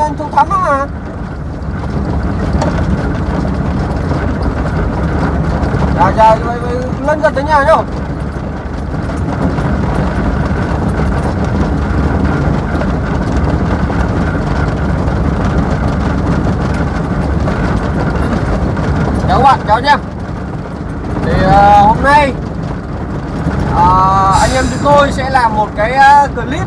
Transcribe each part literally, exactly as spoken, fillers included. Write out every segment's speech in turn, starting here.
anh Thu Thắng mà. Dạ dạ, lên gần tới nhà nhá. Chào các bạn, chào nha. Thì uh, hôm nay uh, anh em chúng tôi sẽ làm một cái uh, clip,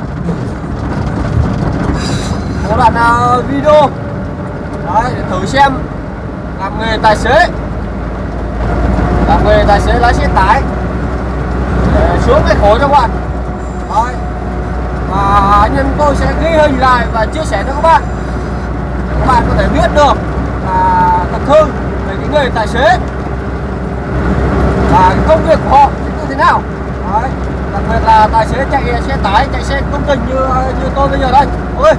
một đoạn uh, video đấy, để thử xem làm nghề tài xế, làm nghề tài xế lái xe tải để xuống cái khối cho các bạn. Đấy. Và anh em tôi sẽ ghi hình lại và chia sẻ cho các bạn, để các bạn có thể biết được là thật hư về cái nghề tài xế và cái công việc của họ như thế nào. Đấy. Đặc biệt là tài xế chạy xe tải, chạy xe công trình như như tôi bây giờ đây. Ôi.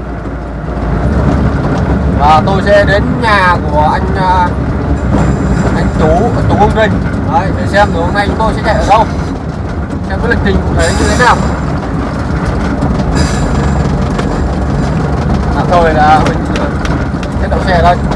Và tôi sẽ đến nhà của anh anh Tú, anh Tú Công Trình. Đấy, để xem hôm nay chúng tôi sẽ chạy ở đâu, xem cái lịch trình cụ thể như thế nào. Tạm thời là mình sẽ đậu xe ở đây.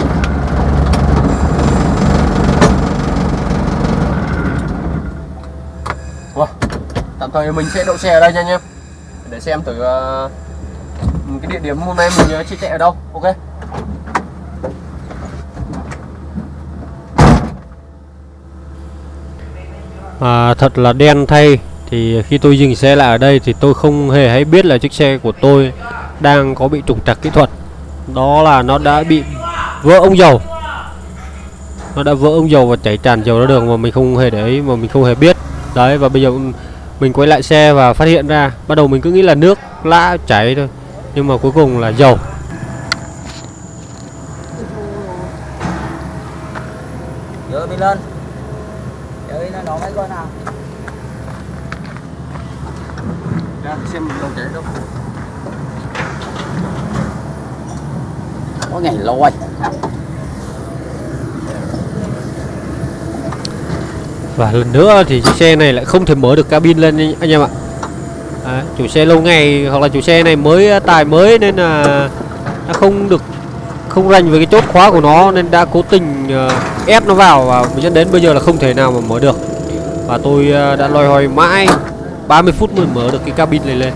Wow. Tạm thời mình sẽ đậu xe ở đây nha anh em, để xem thử uh, cái địa điểm hôm nay mình uh, sẽ chạy ở đâu. Ok. À, thật là đen thay, thì khi tôi dừng xe lại ở đây thì tôi không hề hay biết là chiếc xe của tôi đang có bị trục trặc kỹ thuật. Đó là nó đã bị vỡ ống dầu, nó đã vỡ ống dầu và chảy tràn dầu ra đường mà mình không hề để ý, mà mình không hề biết. Đấy, và bây giờ mình quay lại xe và phát hiện ra, bắt đầu mình cứ nghĩ là nước lã chảy thôi, nhưng mà cuối cùng là dầu. Giờ đi lên, giờ đi nó mấy coi nào. Ra xem dầu chảy đâu. Có ngày lôi. Và lần nữa thì chiếc xe này lại không thể mở được cabin lên anh em ạ. Đấy, chủ xe lâu ngày hoặc là chủ xe này mới tài mới nên là nó không được không rành với cái chốt khóa của nó, nên đã cố tình uh, ép nó vào và dẫn đến bây giờ là không thể nào mà mở được. Và tôi uh, đã loay hoay mãi ba mươi phút mới mở được cái cabin này lên.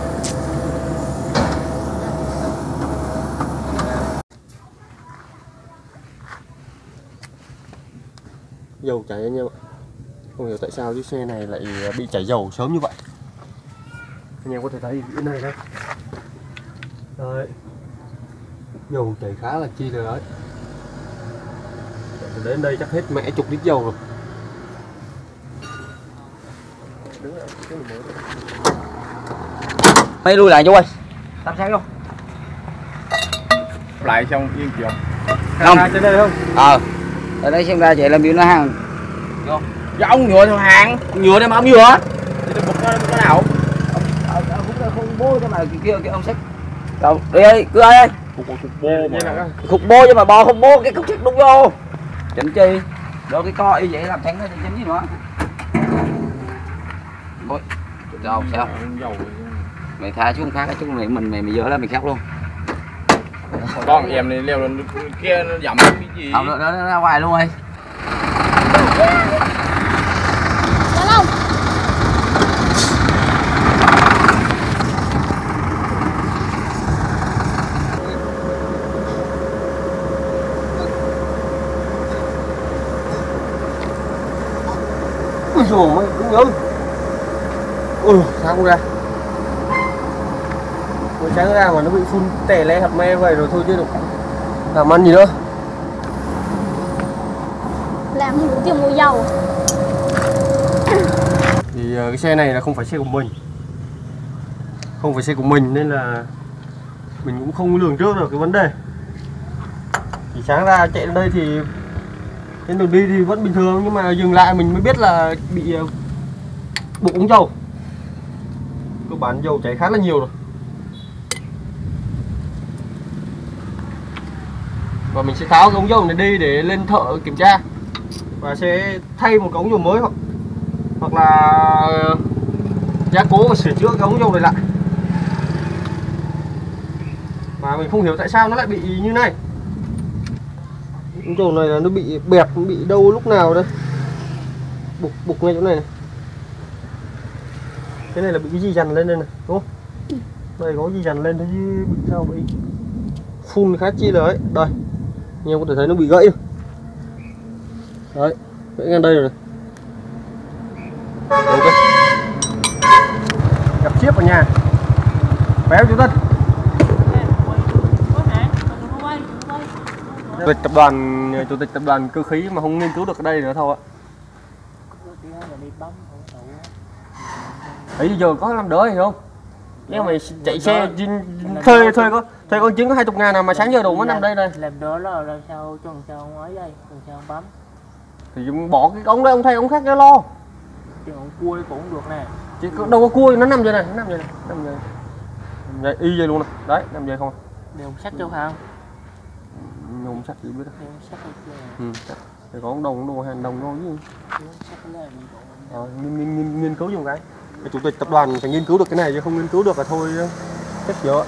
Dầu chảy anh em ạ. Không hiểu tại sao chiếc xe này lại bị chảy dầu sớm như vậy. Anh em có thể thấy cái này đây. Đấy. Dầu chảy khá là chi rồi đấy. Đến đây chắc hết mẹ chục lít dầu rồi. Mấy lui lại chú ơi. Tắm sáng luôn. Lại xong yên chịu. Không. Trên đây không? Ờ. Ở đây xem ra chạy làm gì nó hàng. Vô. Dạ ông nhựa theo hàng. Nhựa đây mà ông nhựa. Thì tôi bục nó có nào. Ông cũng không bố cho mà kia kia ông xách. Đâu, đi ơi, cứ ơi. Cục cục bô mà. Cục bô chứ mà bò không bô cái cục xách đúng vô. Chỉnh chi. Đôi cái co y vậy làm thắng nó chỉnh gì nữa. Ôi. Đâu sao? Mày tha xuống khác cái chút này mình mày mày dỡ lên mày khóc luôn. Con em này leo lên kia nó dậm cái gì. Không nó nó ra ngoài luôn ơi. Hello. Ui dồi mày cũng nhớ. Ui sao không ra. Mới sáng ra mà nó bị phun tè le hạt me vậy rồi thôi chứ được làm ăn gì nữa. Làm gì cũng tiêu mua dầu. Thì uh, cái xe này là không phải xe của mình, không phải xe của mình nên là mình cũng không lường trước được cái vấn đề. Thì sáng ra chạy đến đây thì trên đường đi thì vẫn bình thường, nhưng mà dừng lại mình mới biết là bị uh, bục ống dầu. Cơ bản dầu chảy khá là nhiều rồi. Và mình sẽ tháo cái ống dầu này đi để lên thợ kiểm tra và sẽ thay một cái ống dầu mới, hoặc hoặc là gia cố và sửa chữa cái ống dầu này lại. Mà mình không hiểu tại sao nó lại bị như này. Cái chỗ này là nó bị bẹp, nó bị đâu lúc nào đây. Bục bục ngay chỗ này này. Cái này là bị cái gì dằn lên đây này, đúng không? Đây có gì dằn lên thế chứ bị sao bị phun khá chi là ấy. Đây. Anh em có thể thấy nó bị gãy. Đấy, gãy ngang đây rồi này. Ok. Gặp chiếc vào nhà. Béo chú Tân. Chủ tịch tập đoàn chủ tịch tập đoàn cơ khí mà không nghiên cứu được cái đây nữa thôi ạ. Ấy giờ có làm đỡ gì không? Nếu mày chạy xe thuê thuê có thuê con trứng có hai mươi ngàn nào mà sáng giờ đủ mất nằm đây này. Làm đỡ là làm sao cho làm sao không ấy đây, làm sao không bấm. Thì bỏ cái ống đây ông thay ống khác cho lo. Chứ ống cua cũng được nè. Chứ đâu có cua nó nằm giờ này, nó nằm giờ này, nằm giờ này. Nằm giờ y vậy luôn này. Đấy, nằm giờ không. Đều sắt cho không? Nhôm sắt gì biết đâu. Đều sắt cho. Ừ, thì có đồng đồng đồ hàng đồng thôi chứ. Ờ, nghiên, nghiên, nghiên, nghiên cứu dùng cái. Cái chủ tịch tập đoàn phải nghiên cứu được cái này chứ không nghiên cứu được là thôi chết dở.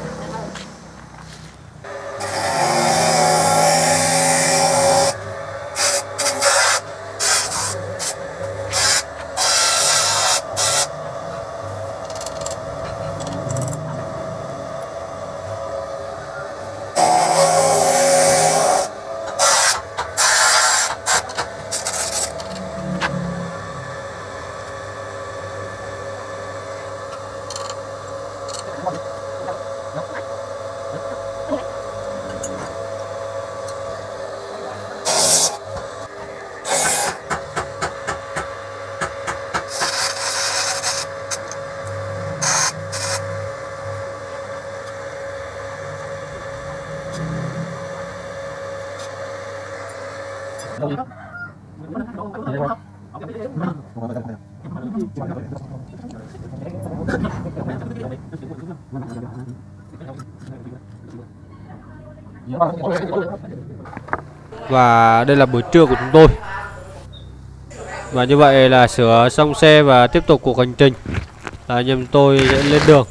Và đây là buổi trưa của chúng tôi. Và như vậy là sửa xong xe và tiếp tục cuộc hành trình là anh em tôi sẽ lên đường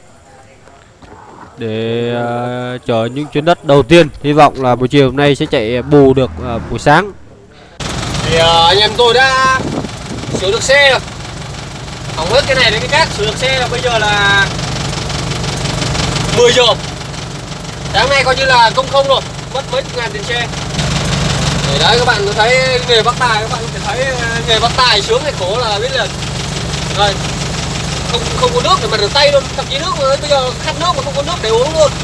để uh, chở những chuyến đất đầu tiên. Hy vọng là buổi chiều hôm nay sẽ chạy bù được uh, buổi sáng. Thì uh, anh em tôi đã sửa được xe rồi. Hỏng hết cái này đến cái khác, sửa được xe là bây giờ là mười giờ. Sáng nay coi như là công không rồi, mất mấy chục ngàn tiền xe. Để đấy các bạn có thấy nghề bắt tài, các bạn có thể thấy nghề bắt tài sướng hay khổ là biết liền. Rồi, không không có nước để mà rửa tay luôn, thậm chí nước mà bây giờ khát nước mà không có nước để uống luôn.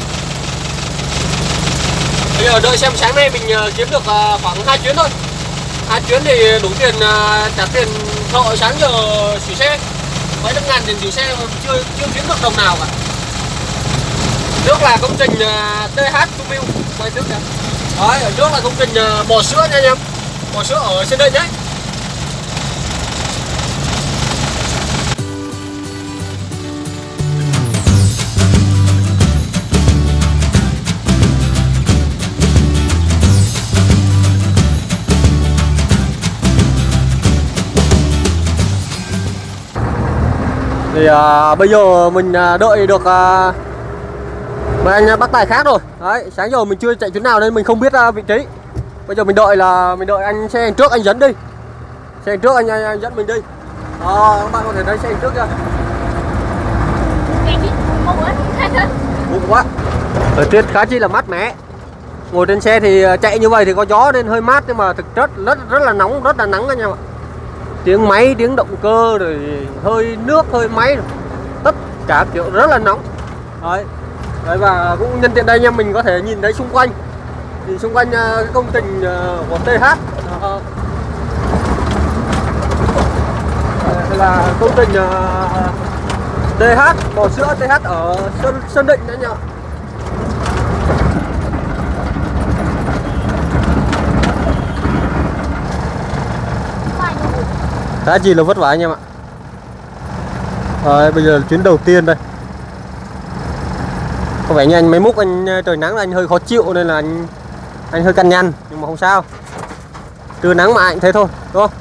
Bây giờ đợi xem sáng nay mình kiếm được khoảng hai chuyến thôi. Hai chuyến thì đủ tiền trả tiền thợ sáng giờ sửa xe. Mấy trăm ngàn tiền sửa xe mà chưa chưa kiếm được đồng nào cả. Nước là công trình tê hát Trung Miu, quay nước kìa. Đấy, ở trước là công trình bò sữa nha anh em. Bò sữa ở Sơn Định đấy. Thì à, bây giờ mình à, đợi được à, mấy anh bắt tài khác rồi. Đấy, sáng giờ mình chưa chạy chuyến nào nên mình không biết uh, vị trí. Bây giờ mình đợi là mình đợi anh xe anh trước anh dẫn đi. Xe anh trước anh, anh, anh dẫn mình đi. Đó, các bạn có thể thấy xe anh trước chưa? Bụng quá. Thời tiết khá chi là mát mẻ. Ngồi trên xe thì chạy như vậy thì có gió nên hơi mát, nhưng mà thực chất rất rất là nóng, rất là nắng anh em ạ. Tiếng máy, tiếng động cơ rồi hơi nước, hơi máy rồi. Tất cả kiểu rất là nóng. Đấy. Đấy, và cũng nhân tiện đây anh em mình có thể nhìn thấy xung quanh. Thì xung quanh uh, cái công trình uh, của tê hát uh, là công trình uh, tê hát bò sữa tê hát ở Sơn, Sơn Định đấy nhỉ. Khá gì là vất vả anh em ạ. Rồi, bây giờ là chuyến đầu tiên đây. Có vẻ như anh máy múc anh trời nắng anh hơi khó chịu nên là anh anh hơi cằn nhằn, nhưng mà không sao. Trưa nắng mà anh thế thôi, đúng không?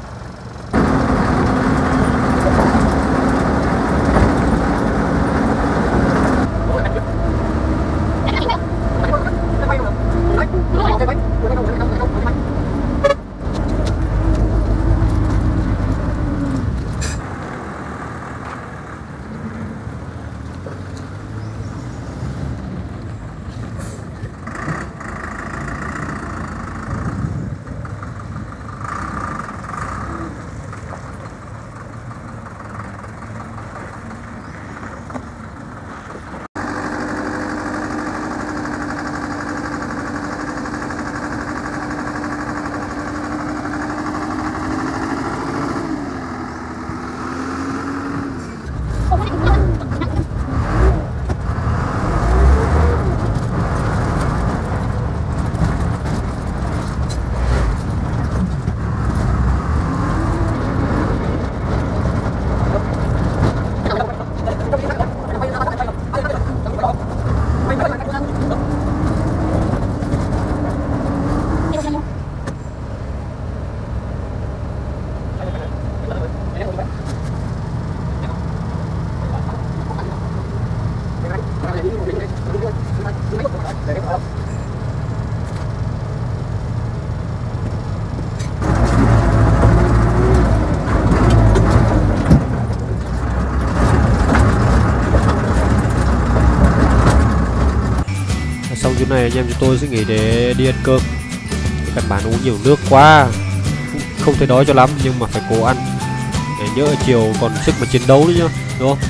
Xong chỗ này anh em chúng tôi sẽ nghỉ để đi ăn cơm. Căn bản uống nhiều nước quá, không thấy đói cho lắm nhưng mà phải cố ăn để nhỡ chiều còn sức mà chiến đấu nữa nhá, đúng không?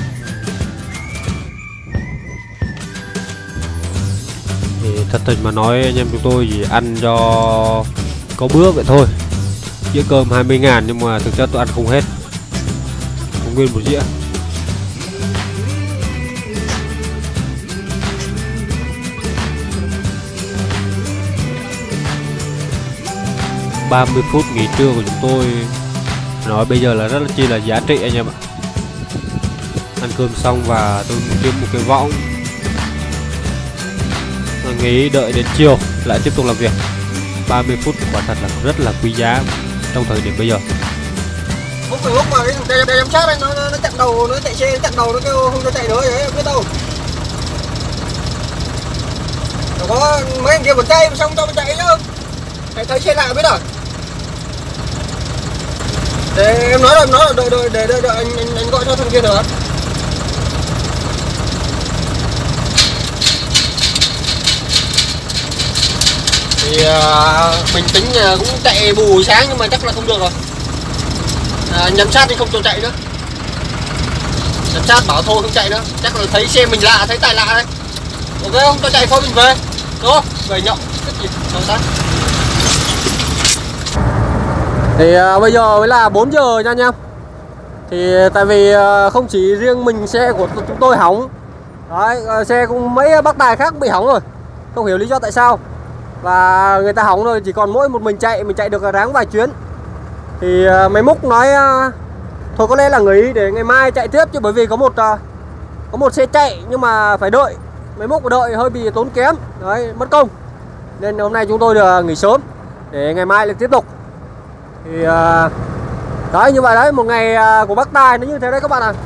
Thì thật tình mà nói anh em chúng tôi chỉ ăn cho có bữa vậy thôi. Dĩa cơm hai mươi ngàn nhưng mà thực chất tôi ăn không hết, không nguyên một dĩa. ba mươi phút nghỉ trưa của chúng tôi nói bây giờ là rất là chi là giá trị anh em ạ. Ăn cơm xong và tôi kiếm một cái võng nghỉ đợi đến chiều lại tiếp tục làm việc. Ba mươi phút quả thật là rất là quý giá trong thời điểm bây giờ. Lúc mà lúc mà cái thằng giám sát này nó, nó, nó chặn đầu, nó chạy xe, nó chặn đầu, nó kêu không cho chạy nữa vậy, không biết đâu. Rồi có mấy anh kia một cây xong cho nó chạy chứ. Hãy thấy xe lại biết rồi. Để em nói rồi, em nói rồi, đợi, đợi, để, đợi, đợi, anh, anh, anh gọi cho thằng kia nữa. Thì uh, mình tính uh, cũng chạy bù sáng nhưng mà chắc là không được rồi. À, giám sát thì không cho chạy nữa. Giám sát bảo thôi không chạy nữa. Chắc là thấy xe mình lạ, thấy tài lạ đấy. Ok không cho chạy thôi mình về. Đúng không? Về nhậu. Cái gì? Rồi ta. Thì uh, bây giờ mới là bốn giờ nha anh em. Thì tại vì uh, không chỉ riêng mình xe của chúng tôi hỏng. Đấy, uh, xe cũng mấy bác tài khác bị hỏng rồi. Không hiểu lý do tại sao. Và người ta hỏng rồi chỉ còn mỗi một mình chạy, mình chạy được ráng vài chuyến. Thì uh, mấy múc nói uh, thôi có lẽ là nghỉ để ngày mai chạy tiếp chứ bởi vì có một uh, có một xe chạy nhưng mà phải đợi. Mấy múc đợi hơi bị tốn kém. Đấy, mất công. Nên hôm nay chúng tôi được nghỉ sớm để ngày mai lại tiếp tục. Thì uh, đấy như vậy đấy, một ngày uh, của bác tài nó như thế đấy các bạn ạ. À.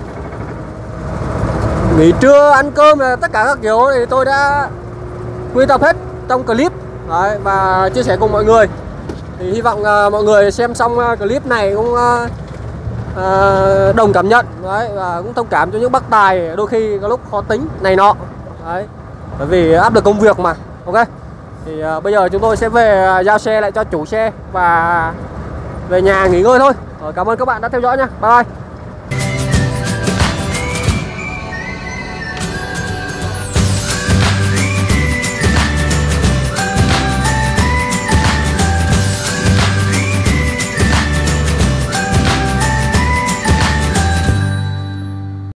Nghỉ trưa, ăn cơm là tất cả các kiểu thì tôi đã quy tập hết trong clip đấy, và chia sẻ cùng mọi người. Thì hy vọng uh, mọi người xem xong uh, clip này cũng uh, uh, đồng cảm nhận đấy, và cũng thông cảm cho những bác tài đôi khi có lúc khó tính này nọ đấy, bởi vì áp lực công việc mà. Ok, thì uh, bây giờ chúng tôi sẽ về uh, giao xe lại cho chủ xe và về nhà nghỉ ngơi thôi. Rồi, cảm ơn các bạn đã theo dõi nha. Bye bye.